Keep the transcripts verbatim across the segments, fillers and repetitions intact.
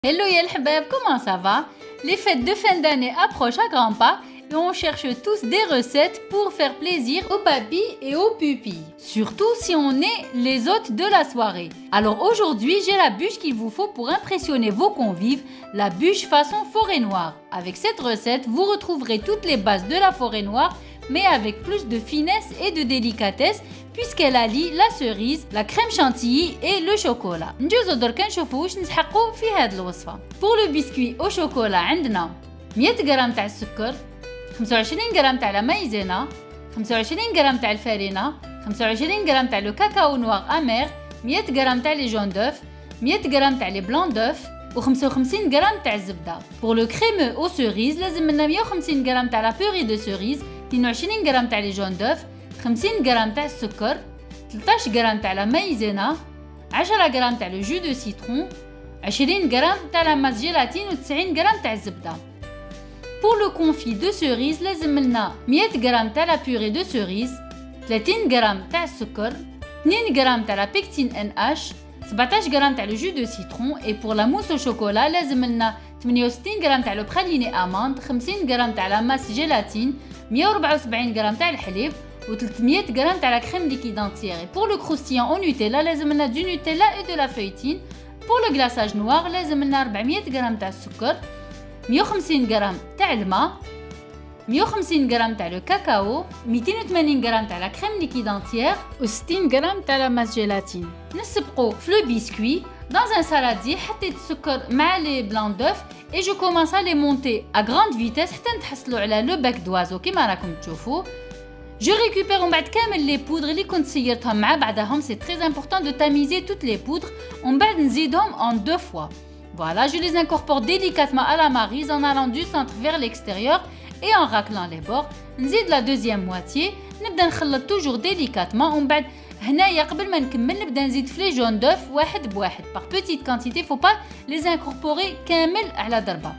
Hello Yel Habab, comment ça va? Les fêtes de fin d'année approchent à grands pas et on cherche tous des recettes pour faire plaisir aux papis et aux pupilles. Surtout si on est les hôtes de la soirée. Alors aujourd'hui, j'ai la bûche qu'il vous faut pour impressionner vos convives, la bûche façon forêt noire. Avec cette recette, vous retrouverez toutes les bases de la forêt noire, mais avec plus de finesse et de délicatesse, puisqu'elle allie la cerise, la crème chantilly et le chocolat. نجوزو درك نشوفو واش نسحقو في هاد الوصفة. Pour le biscuit au chocolat عندنا مية غرام تاع السكر، خمسة وعشرين غرام تاع لا مايزينا، خمسة وعشرين غرام تاع الفارينة، خمسة وعشرين غرام تاع لو كاكاو نوار امير، مية غرام تاع لي جون دوف، مية غرام تاع لي بلان دوف و خمسة وخمسين غرام تاع الزبدة. Pour le crémeux aux cerises لازم لنا مية وخمسين غرام تاع لا بوري دو cerise، اثنين وعشرين غرام تاع لي جون دوف، خمسين غرام تاع السكر، ثلاثة عشر غرام تاع لا مايزينا، عشرة غرام تاع لو جو دو سيترون، عشرين غرام تاع لا ماس جيلاتين و تسعين غرام تاع الزبدة. Pour le confit de cerise لازم لنا مية غرام تاع لا بوري دو cerise، ثلاثين غرام تاع السكر، اثنين غرام تاع لا بيكتين ان اش، سبعطاش غرام تاع لو جو دو سيترون. et pour la mousse au chocolat لازم لنا ثمانية وستين غرام تاع لو براليني اماند، خمسين غرام تاع لا ماس جيلاتين، مية وأربعة وسبعين غرام تاع الحليب و ثلاثمية غرام تاع لا crème liquide entière. et pour le croustillant au Nutella لازم لنا du Nutella et de la feuilletine. pour le glaçage noir لازم لنا أربعمية غرام تاع السكر، مية وخمسين غرام تاع الماء، مية وخمسين غرام تاع لو كاكاو، ميتين وثمانين غرام تاع لا crème liquide entière و ستين غرام تاع لا ماس جيلاتين. نسبقو في لو بيسكوي. dans un saladier حطيت السكر مع لي بلان دوف et je commence à les monter à grande vitesse حتى نتحصلوا على لو باك دوازو كيما راكم تشوفوا. Je récupère من بعد كامل les poudres اللي كنت سيرتهم مع بعضهم. c'est très important de tamiser toutes les poudres. ومن بعد نزيدهم en deux fois. Voilà, je les incorpore délicatement à la maryse en allant du centre vers l'extérieur et en raclant les bords. نزيد la deuxième moitié. نبدا نخلط toujours délicatement. ومن بعد هنايا قبل ما نكمل نبدا نزيد في لي جون دوف واحد بواحد par petite quantité. faut pas les incorporer كامل على ضربة.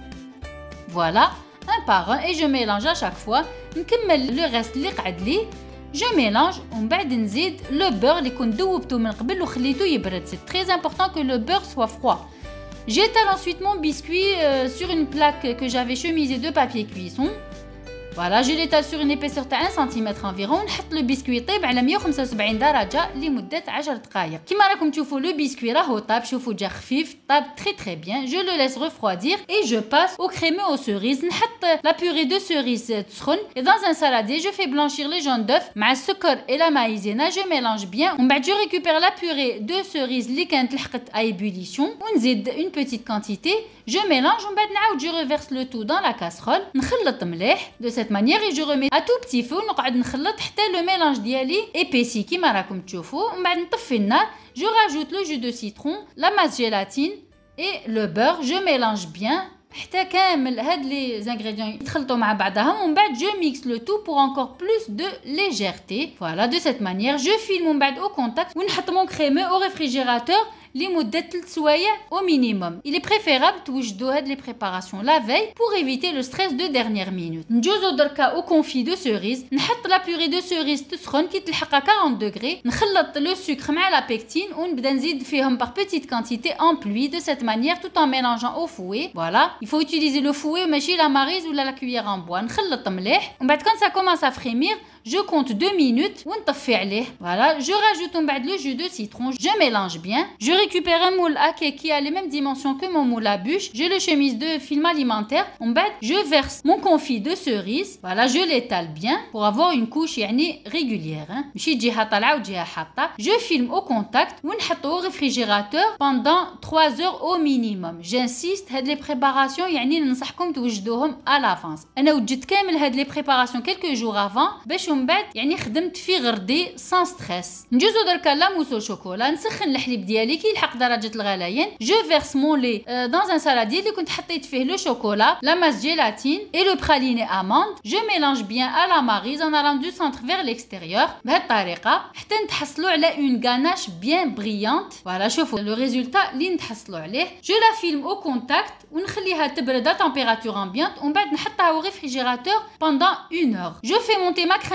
Voilà, un par un et je mélange à chaque fois. نكمل le reste اللي قعد لي. je mélange ومن بعد نزيد le beurre اللي كنت ذوبته من قبل وخليته يبرد. c'est très important que le beurre soit froid. J'étale ensuite mon biscuit euh, sur une plaque que j'avais chemisée de papier cuisson. Voilà, je l'étale sur une épaisseur de un centimètre environ. نحط le biscuit يطيب على مية وخمسة وسبعين درجة لمدة عشر دقائق. كما راكم تشوفوا le biscuit راهو طاب. شوفوا جا خفيف طاب très très bien. Je le laisse refroidir et je passe au crémeux aux cerises. نحط la purée de cerise تسخن. Et dans un saladier, je fais blanchir les jaunes d'œufs مع السكر et la maïzena. Je mélange bien. ومن بعد je récupère la purée de cerise اللي كانت لحقت à ébullition ونزيد une petite quantité. Je mélange ومن بعد نعاود je reverse le tout dans la casserole. نخلط مليح de cette manière et je remets à tout petit feu ونقعد نخلط حتى le mélange ديالي épaissi كيما راكم تشوفوا. ومن بعد نطفي النار. je rajoute le jus de citron, la masse gélatine et le beurre. je mélange bien حتى كامل هاد les ingrédients يتخلطوا مع بعضهم. ومن بعد je mixe le tout pour encore plus de légèreté. Voilà, de cette manière je file من بعد au contact ونحط mon crémeux au réfrigérateur لمدة ثلاث سوايع au minimum. Il est préférable توجدوا هاد les préparations la veille pour éviter le stress de dernière minute. نجوزو دركا au confit de cerise. نحط la purée de cerise تسخن كي تلحق quarante degrés. نخلط le sucre مع la pectine ونبدا نزيد فيهم par petite quantité en pluie de cette manière tout en mélangeant au fouet. Voilà, il faut utiliser le fouet ماشي la maryse ou la cuillère en bois. نخلط مليح ومن بعد quand ça commence à frémir je compte deux minutes ونطفي عليه. Voilà, je rajoute من بعد le jus de citron. je mélange bien. je récupère un moule à cake qui a les mêmes dimensions que mon moule à bûche. je le chemise de film alimentaire. ومن بعد je verse mon confit de cerise. Voilà, je l'étale bien pour avoir une couche يعني régulière. hein. ماشي جهة طالعة وجهة حاطة. je filme au contact ونحطه au réfrigérateur pendant trois heures au minimum. j'insiste, هاد les préparations يعني ننصحكم توجدوهم à l'avance. أنا وجدت كامل هاد les préparations quelques jours avant باش ومن بعد يعني خدمت في غردي سان ستريس. نجوزو دركا لا موس او شوكولا. نسخن الحليب ديالي كي يلحق درجه الغليان. جو فيرس مون لي dans un saladier اللي كنت حطيت فيه لو شوكولا, la masse gélatine et le praliné amande. je mélange bien à la maryse en allant du centre vers l'extérieur بهذه الطريقه حتى نتحصلوا على une ganache bien brillante. voilà, شوفوا le résultat اللي نتحصلوا عليه. je la filme au contact ونخليها تبرد à température ambiante ومن بعد نحطها au réfrigérateur pendant une heure. je fais monter ma crème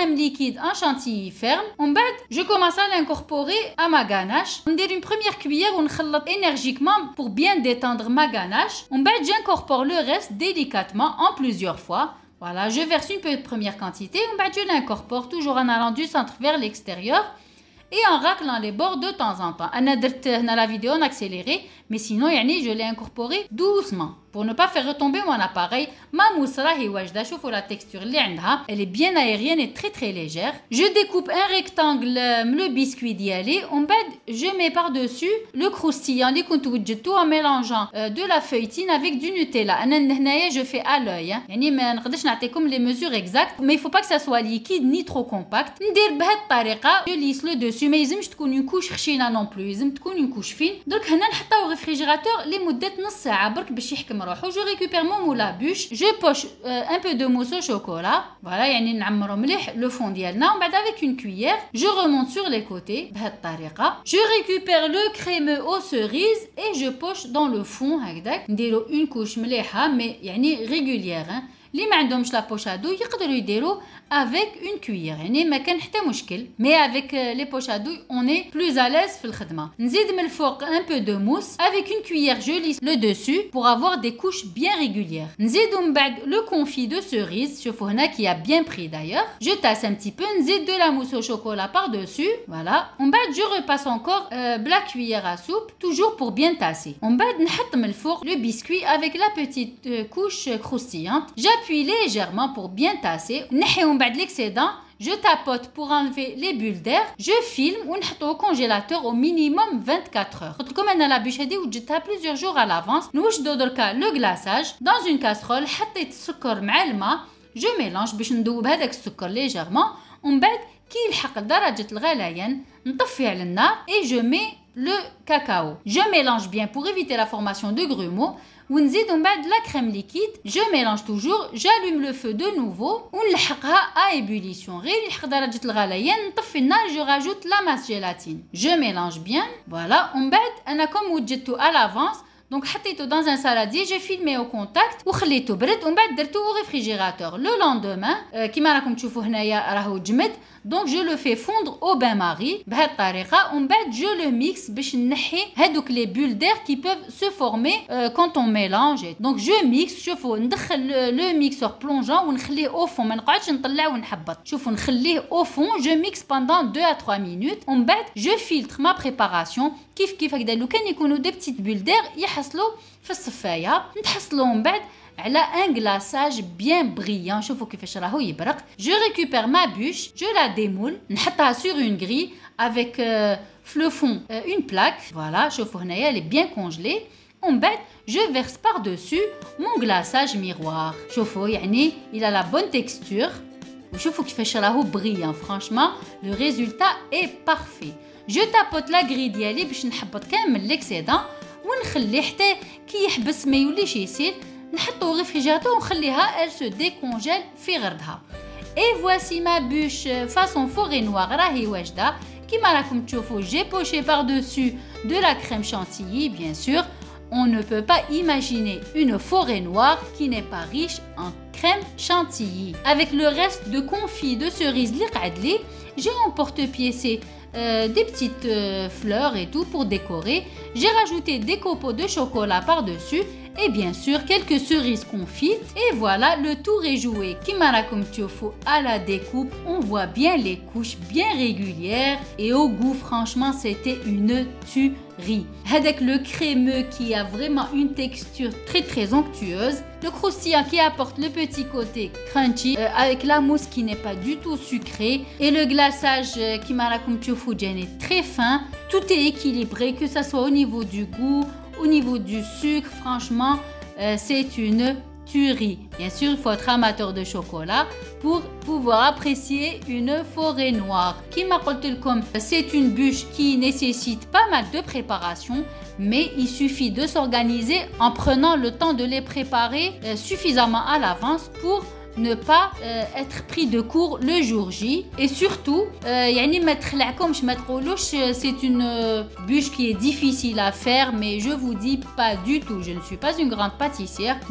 crème liquide en chantilly ferme. En bas, je commence à l'incorporer à ma ganache. On dit une première cuillère, on خلط énergiquement pour bien détendre ma ganache. En bas, j'incorpore le reste délicatement en plusieurs fois. Voilà, je verse une petite première quantité. En bas, je l'incorpore toujours en allant du centre vers l'extérieur et en raclant les bords de temps en temps. أنا درت هنا la vidéo en accéléré, mais sinon يعني je l'ai incorporé doucement pour ne pas faire retomber mon appareil. Ma mousse راهي واجدة. شوفوا la texture اللي عندها, elle est bien aérienne et très très légère. Je découpe un rectangle le biscuit ديالي. En bas, je mets par-dessus le croustillant اللي كنت وجدته en mélangeant euh, de la feuilletine avec du Nutella. أنا هنايا je fais à l'œil, يعني ما نقدرش نعطيكم les mesures exactes, mais il faut pas que ça soit liquide ni trop compact. ندير بهذه الطريقة. Je lisse le dessus. ما يلزمش تكون une couche خشينة non plus, لازم تكون une couche fine. درك هنا نحطها au réfrigérateur لمدة نص ساعة برك باش يحكم روحو. Je récupère mon moule à bûche. Je poche euh, un peu de mousse au chocolat. Voilà, يعني نعمرو مليح le fond ديالنا. ومن بعد avec une cuillère, je remonte sur les côtés بهذه الطريقة. Je récupère le crémeux aux cerises et je poche dans le fond هكذاك. نديرو une couche مليحة mais يعني régulière. hein. اللي ما عندهمش لا بوشادو يقدروا يديروا avec une cuillère, يعني ما كان حتى مشكل. mais avec les poches à douille on est plus à l'aise في الخدمه. نزيد من الفوق un peu de mousse. avec une cuillère je lisse le dessus pour avoir des couches bien régulières. نزيدو من بعد le confit de cerise. شوفوا هنا qui a bien pris d'ailleurs. je tasse un petit peu. نزيد de la mousse au chocolat par dessus. voilà. en bas je repasse encore euh, la cuillère à soupe toujours pour bien tasser. en bas نحط من الفوق le biscuit avec la petite euh, couche croustillante. j'appuie légèrement pour bien tasser. نحيو بعد l'excédent, je tapote pour enlever les bulles d'air. Je filme ونحطو au congélateur au minimum vingt-quatre heures. قلت لكم انا لا بيش هذه وجدتها plusieurs jours à l'avance. نوجدو دركا لو glaçage dans une casserole. حطيت السكر مع الماء. je mélange باش ندوب هذاك السكر légèrement. ومن بعد كي يلحق لدرجة الغليان نطفي على النار et je mets le cacao. Je mélange bien pour éviter la formation de grumeaux. ونزيد من بعد la crème liquide. je mélange toujours. j'allume le feu de nouveau ونلحقها à ébullition. غير يلحق درجة الغليان نطفي النار. je rajoute la masse gélatine. je mélange bien. voilà. ومن بعد أنا كم وجدته à l'avance donc حطيته dans un saladier. j'ai filmé au contact وخليته برد. ومن بعد درته au réfrigérateur. le lendemain euh, كيما راكم تشوفوا هنايا راهو جمد. donc je le fais fondre au bain-marie بهذه الطريقه. ومن بعد je le mixe باش نحي هذوك les bulles d'air qui peuvent se former euh, quand on mélange. donc je mixe. شوفوا ندخل le mixeur plongeant ونخليه au fond. ما نقعدش نطلع ونحبط. شوفوا نخليه au fond. je mixe pendant deux à trois minutes. ومن بعد je filtre ma préparation كيف كيف هكذا. لو كان يكونوا دي بتيت بول دير يحصلوا في الصفايه. نتحصلوا من بعد على un glaçage bien brillant. شوفوا كيفاش راهو يبرق. je récupère ma bûche. je la démoule. نحطها sur une grille avec euh, le fond euh, une plaque. voilà. شوفوا هنايا elle est bien congelée. ومن بعد je verse par dessus mon glaçage miroir. شوفوا يعني il a la bonne texture. وشوفوا كيفاش راهو brillant. franchement le résultat est parfait. je tapote la grille ديالي باش نحبط كامل l'excédent ونخليه حتى كي يحبس ما يوليش يسيل. نحطو ريفريجيراتور ونخليها elle se décongèle في غردها. et voici ma bûche façon forêt noire راهي واجده. كيما راكم تشوفوا j'ai poché par dessus de la crème chantilly. bien sûr on ne peut pas imaginer une forêt noire qui n'est pas riche en crème chantilly. avec le reste de confit de cerise اللي قعد لي j'ai en porte-pièce Euh, des petites euh, fleurs et tout pour décorer. j'ai rajouté des copeaux de chocolat par dessus et bien sûr quelques cerises confites. et voilà, le tour est joué. كيما راكم تشوفوا à la découpe on voit bien les couches bien régulières et au goût franchement c'était une tuerie. avec le crémeux qui a vraiment une texture très très onctueuse. le croustillant qui apporte le petit côté crunchy euh, avec la mousse qui n'est pas du tout sucrée. et le glaçage euh, كيما راكم تشوفوا جاني très fin. tout est équilibré que ça soit au niveau du goût, au niveau du sucre. franchement euh, c'est une tuerie. bien sûr il faut être amateur de chocolat pour pouvoir apprécier une forêt noire. كيما قلت لكم c'est une bûche qui nécessite pas mal de préparation, mais il suffit de s'organiser en prenant le temps de les préparer euh, suffisamment à l'avance pour ne pas euh, être pris de court le jour J. et surtout euh, يعني ما تخلعكمش ما تقولوش c'est une euh, bûche qui est difficile à faire. mais je vous dis pas du tout. je ne suis pas une grande pâtissière, mais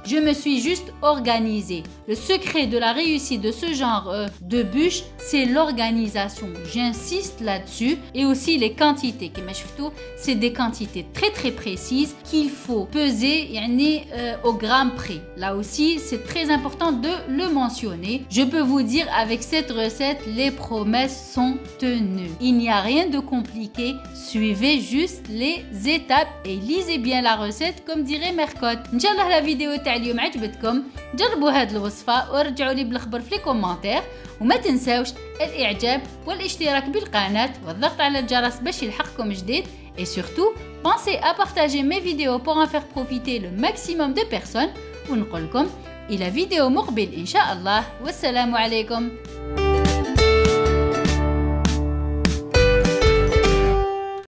Je me suis juste organisée. Le secret de la réussite de ce genre euh, de bûche, c'est l'organisation. J'insiste là-dessus. Et aussi les quantités. C'est des quantités très très précises qu'il faut peser yani, euh, au gramme près. Là aussi, c'est très important de le mentionner. Je peux vous dire, avec cette recette, les promesses sont tenues. Il n'y a rien de compliqué. Suivez juste les étapes et lisez bien la recette comme dirait Mercotte. Inch'Allah la vidéo تاع اليوم عجبتكم. جربوا هاد الوصفة ورجعوا لي بالخبر في الكومنتير. وما تنساوش الاعجاب والاشتراك بالقناة والضغط على الجرس باش يلحقكم جديد. Et surtout, pensez à partager mes vidéos pour en faire profiter le maximum de personnes. ونقولكم إلى فيديو مقبل إن شاء الله والسلام عليكم.